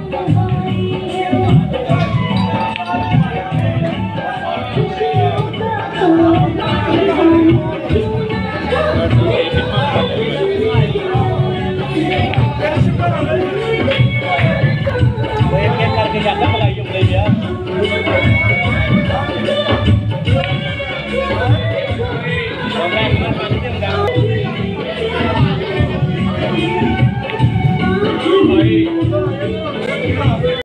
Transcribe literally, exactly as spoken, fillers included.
Hãy subscribe cho kênh Ghiền Mì Gõ để không bỏ lỡ những video hấp dẫn.